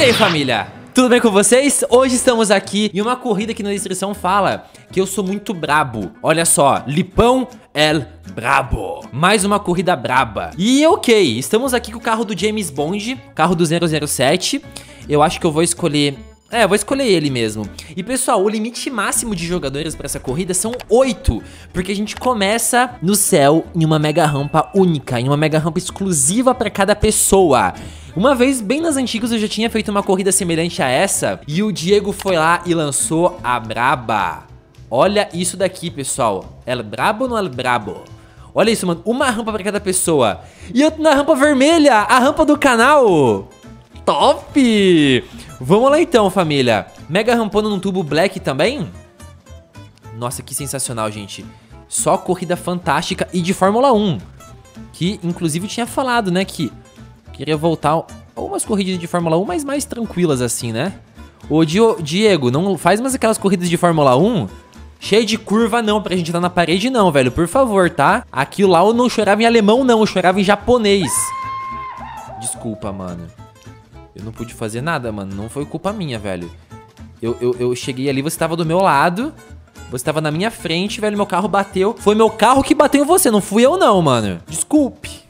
E aí, família? Tudo bem com vocês? Hoje estamos aqui em uma corrida que na descrição fala que eu sou muito brabo. Olha só, Lipão El Brabo. Mais uma corrida braba. E ok, estamos aqui com o carro do James Bond, carro do 007. Eu acho que eu vou escolher... eu vou escolher ele mesmo. E pessoal, o limite máximo de jogadores para essa corrida são 8. Porque a gente começa no céu em uma mega rampa única, em uma mega rampa exclusiva para cada pessoa. Uma vez, bem nas antigas, eu já tinha feito uma corrida semelhante a essa. E o Diego foi lá e lançou a braba. Olha isso daqui, pessoal. El Brabo ou não El Brabo? Olha isso, mano. Uma rampa para cada pessoa. E eu tô na rampa vermelha, a rampa do canal. Top! Vamos lá então, família. Mega rampando num tubo black também? Nossa, que sensacional, gente. Só corrida fantástica e de Fórmula 1. Que, inclusive, eu tinha falado, né, que queria voltar algumas corridas de Fórmula 1, mas mais tranquilas assim, né? Ô, Diego, não faz mais aquelas corridas de Fórmula 1 cheia de curva não, pra gente estar na parede não, velho. Por favor, tá? Aquilo lá eu não chorava em alemão não, eu chorava em japonês. Desculpa, mano. Eu não pude fazer nada, mano. Não foi culpa minha, velho. Eu cheguei ali, você tava do meu lado. Você tava na minha frente, velho. Meu carro bateu. Foi meu carro que bateu em você, não fui eu não, mano. Desculpe.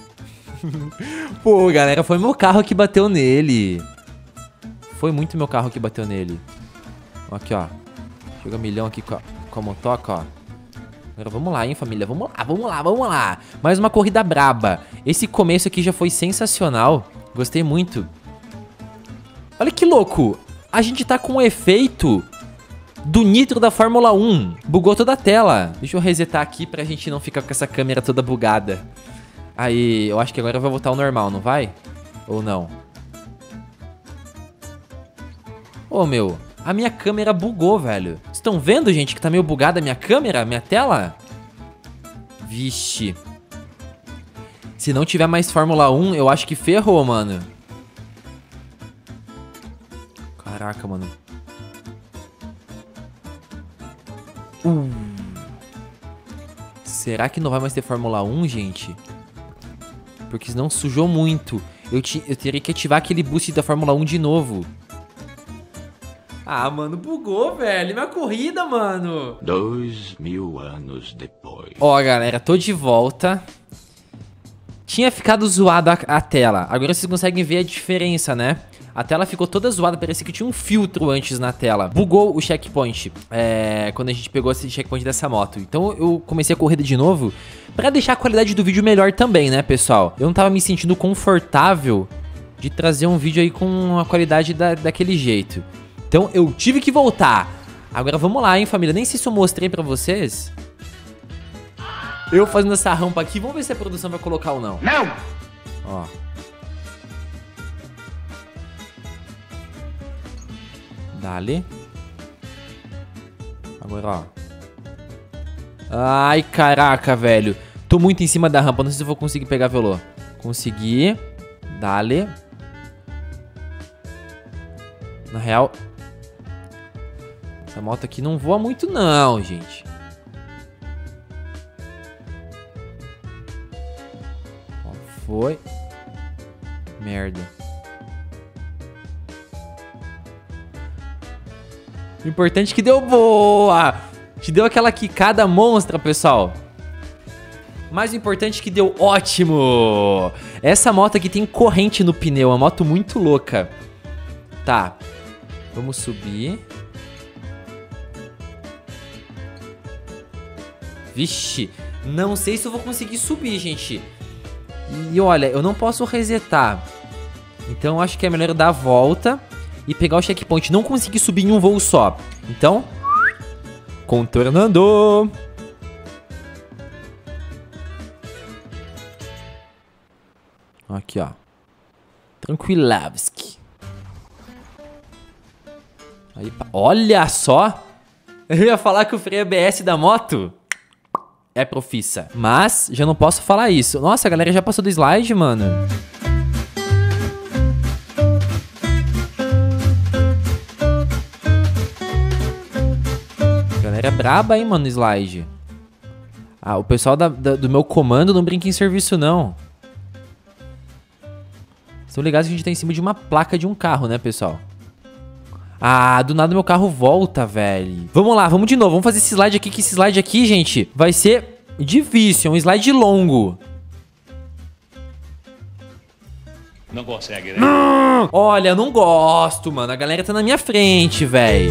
Pô, galera, foi meu carro que bateu nele. Foi muito meu carro que bateu nele. Aqui, ó. Chega milhão aqui com a motoca, ó. Agora vamos lá, hein, família. Vamos lá, vamos lá, vamos lá. Mais uma corrida braba. Esse começo aqui já foi sensacional. Gostei muito. Olha que louco. A gente tá com o efeito do nitro da Fórmula 1. Bugou toda a tela. Deixa eu resetar aqui pra gente não ficar com essa câmera toda bugada. Aí, eu acho que agora vai voltar ao normal, não vai? Ou não? Ô, meu, a minha câmera bugou, velho. Vocês estão vendo, gente, que tá meio bugada a minha câmera, a minha tela? Vixe. Se não tiver mais Fórmula 1, eu acho que ferrou, mano. Caraca, mano. Será que não vai mais ter Fórmula 1, gente? Porque senão sujou muito. Eu teria que ativar aquele boost da Fórmula 1 de novo. Ah, mano, bugou, velho. Minha corrida, mano. 2000 anos depois. Ó, galera, tô de volta. Tinha ficado zoada a tela. Agora vocês conseguem ver a diferença, né? A tela ficou toda zoada, parecia que tinha um filtro antes na tela. Bugou o checkpoint, quando a gente pegou esse checkpoint dessa moto. Então eu comecei a corrida de novo pra deixar a qualidade do vídeo melhor também, né, pessoal? Eu não tava me sentindo confortável de trazer um vídeo aí com a qualidade daquele jeito. Então eu tive que voltar. Agora vamos lá, hein, família? Nem sei se eu mostrei pra vocês. Eu fazendo essa rampa aqui. Vamos ver se a produção vai colocar ou não. Não! Ó. Dale. Agora, ó. Ai, caraca, velho. Tô muito em cima da rampa. Não sei se eu vou conseguir pegar velô. Consegui. Dale. Na real, essa moto aqui não voa muito não, gente. Ó, foi. Merda. O importante é que deu boa. Te deu aquela quicada monstra, pessoal. Mas o importante é que deu ótimo. Essa moto aqui tem corrente no pneu. É uma moto muito louca. Tá. Vamos subir. Vixe. Não sei se eu vou conseguir subir, gente. E olha, eu não posso resetar. Então eu acho que é melhor eu dar a volta e pegar o checkpoint. Não consegui subir em um voo só. Então, contornando. Aqui, ó. Tranquilavski. Aí, olha só. Eu ia falar que o freio ABS da moto é profissa. Mas já não posso falar isso. Nossa, a galera já passou do slide, mano. Galera braba, hein, mano, no slide. Ah, o pessoal do meu comando não brinca em serviço, não. Estão ligados que a gente tá em cima de uma placa de um carro, né, pessoal? Ah, do nada meu carro volta, velho. Vamos lá, vamos de novo. Vamos fazer esse slide aqui, que esse slide aqui, gente, vai ser difícil. É um slide longo. Não consegue, né? Olha, eu não gosto, mano. A galera tá na minha frente, velho.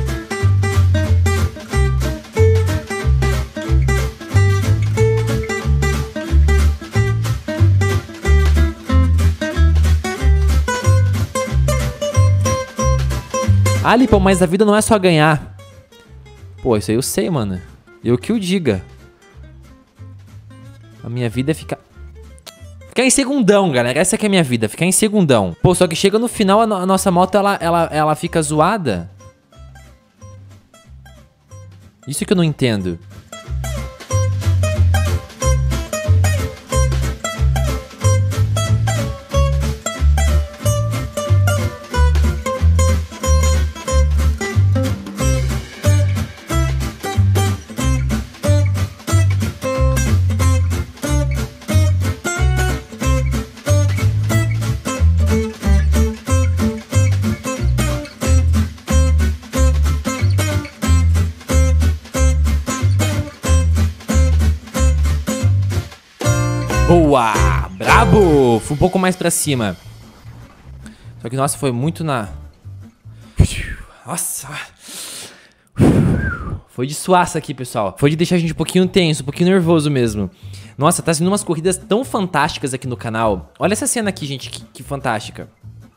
Ah, Lipão, mas a vida não é só ganhar. Pô, isso aí eu sei, mano. Eu que o diga. A minha vida é ficar em segundão, galera. Essa que é a minha vida, ficar em segundão. Pô, só que chega no final, a nossa moto, ela fica zoada. Isso que eu não entendo. Boa! Brabo! Fui um pouco mais pra cima. Só que, nossa, foi muito na... Nossa! Foi de suaça aqui, pessoal. Foi de deixar a gente um pouquinho tenso, um pouquinho nervoso mesmo. Nossa, tá sendo umas corridas tão fantásticas aqui no canal. Olha essa cena aqui, gente, que fantástica.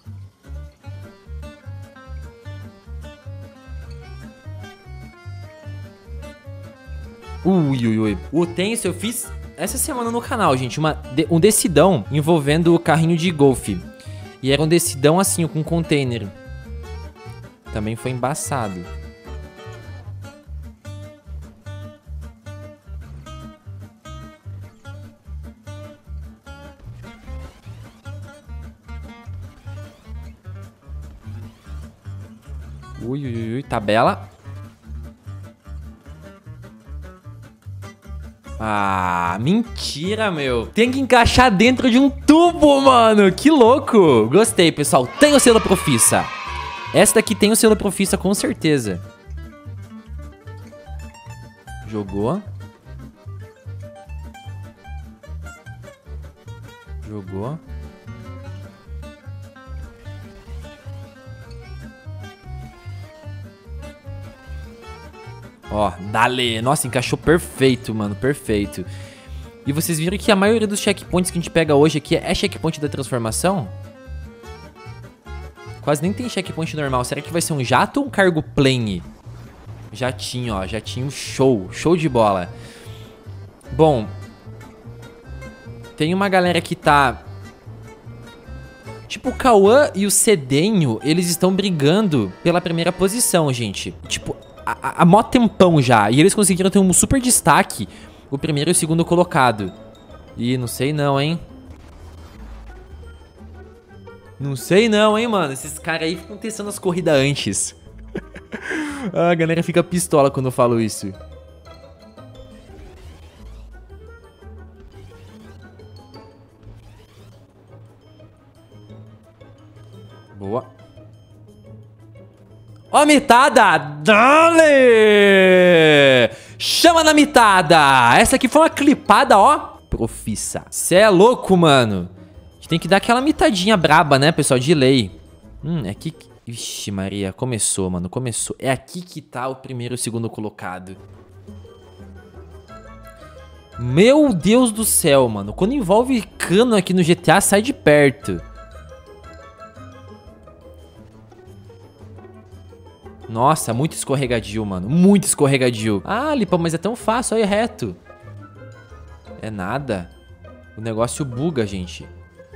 Ui, ui, ui. O tenso eu fiz essa semana no canal, gente. Um decidão envolvendo o carrinho de golfe. E era um decidão assim, com container. Também foi embaçado. Ui, ui, ui, tabela. Ah, mentira, meu. Tem que encaixar dentro de um tubo, mano. Que louco. Gostei, pessoal. Tem o selo Profissa. Essa daqui tem o selo Profissa, com certeza. Jogou. Jogou. Ó, dale. Nossa, encaixou perfeito, mano. Perfeito. E vocês viram que a maioria dos checkpoints que a gente pega hoje aqui é checkpoint da transformação? Quase nem tem checkpoint normal. Será que vai ser um jato ou um cargo plane? Jatinho, ó. Jatinho show. Show de bola. Bom. Tem uma galera que tá... Tipo, o Cauã e o Cedenho, eles estão brigando pela primeira posição, gente. Tipo... Há mó tempão já. E eles conseguiram ter um super destaque. O primeiro e o segundo colocado. Ih, não sei não, hein. Não sei não, hein, mano. Esses caras aí ficam testando as corridas antes. A galera fica pistola quando eu falo isso. Boa. Ó a mitada! Dale! Chama na mitada! Essa aqui foi uma clipada, ó. Profissa. Cê é louco, mano. A gente tem que dar aquela mitadinha braba, né, pessoal? De lei. É aqui que... Vixe, Maria. Começou, mano. Começou. É aqui que tá o primeiro e o segundo colocado. Meu Deus do céu, mano. Quando envolve cano aqui no GTA, sai de perto. Nossa, muito escorregadio, mano. Muito escorregadio. Ah, Lipa, mas é tão fácil. Olha reto. É nada. O negócio buga, gente.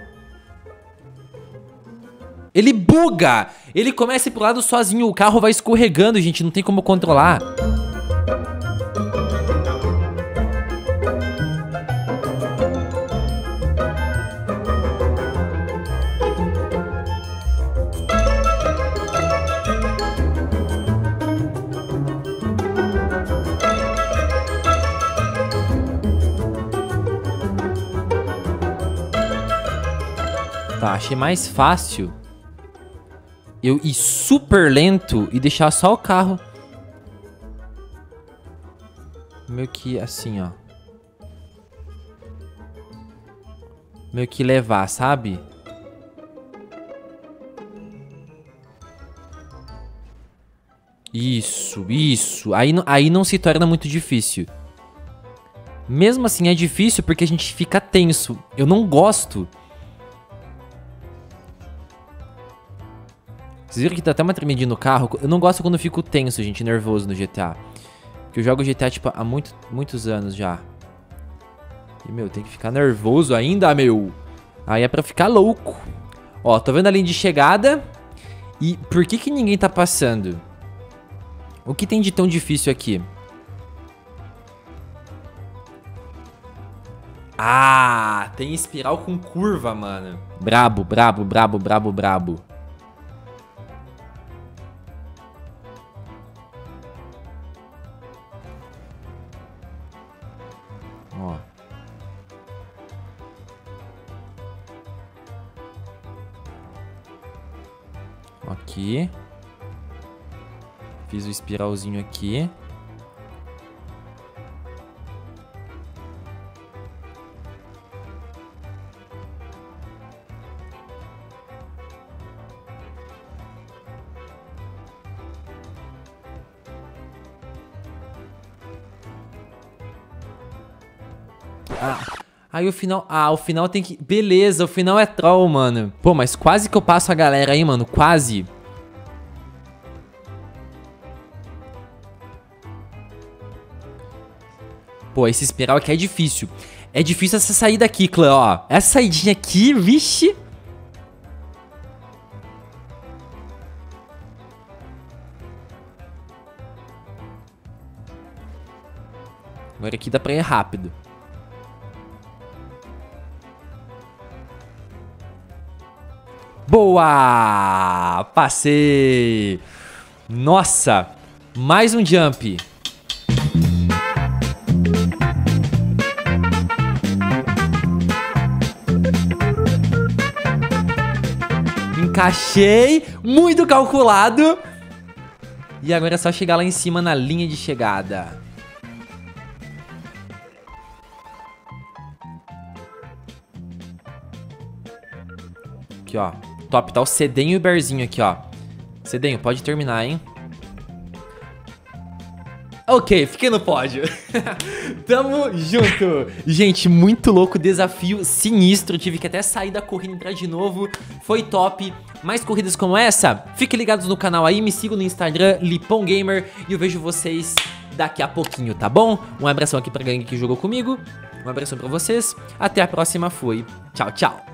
Ele buga! Ele começa a ir pro lado sozinho. O carro vai escorregando, gente. Não tem como controlar. Tá. achei mais fácil eu ir super lento e deixar só o carro meio que assim, ó. Meio que levar, sabe? Isso. Aí não se torna muito difícil. Mesmo assim é difícil porque a gente fica tenso. Eu não gosto. Vocês viram que tá até uma tremidinha no carro? Eu não gosto quando eu fico tenso, gente, nervoso no GTA. Porque eu jogo GTA, tipo, há muitos anos já. E, meu, tem que ficar nervoso ainda, meu. Aí é pra ficar louco. Ó, tô vendo a linha de chegada. E por que ninguém tá passando? O que tem de tão difícil aqui? Ah, tem espiral com curva, mano. Brabo. Ó. Aqui. Fiz o espiralzinho aqui. Aí o final... Ah, o final tem que... Beleza, o final é troll, mano. Pô, mas quase que eu passo a galera aí, mano. Quase. Pô, esse espiral aqui é difícil. É difícil essa saída aqui, clã, ó. Essa saidinha aqui, vixe. Agora aqui dá pra ir rápido. Boa! Passei! Nossa! Mais um jump. Encaixei! Muito calculado! E agora é só chegar lá em cima na linha de chegada. Aqui, ó. Top, tá o Cedenho e o Berzinho aqui, ó. Cedenho, pode terminar, hein? Ok, fiquei no pódio. Tamo junto. Gente, muito louco, desafio sinistro. Tive que até sair da corrida e entrar de novo. Foi top. Mais corridas como essa? Fiquem ligados no canal aí, me sigam no Instagram, Lipão Gamer. E eu vejo vocês daqui a pouquinho, tá bom? Um abração aqui pra galera que jogou comigo. Um abração pra vocês. Até a próxima, fui. Tchau, tchau.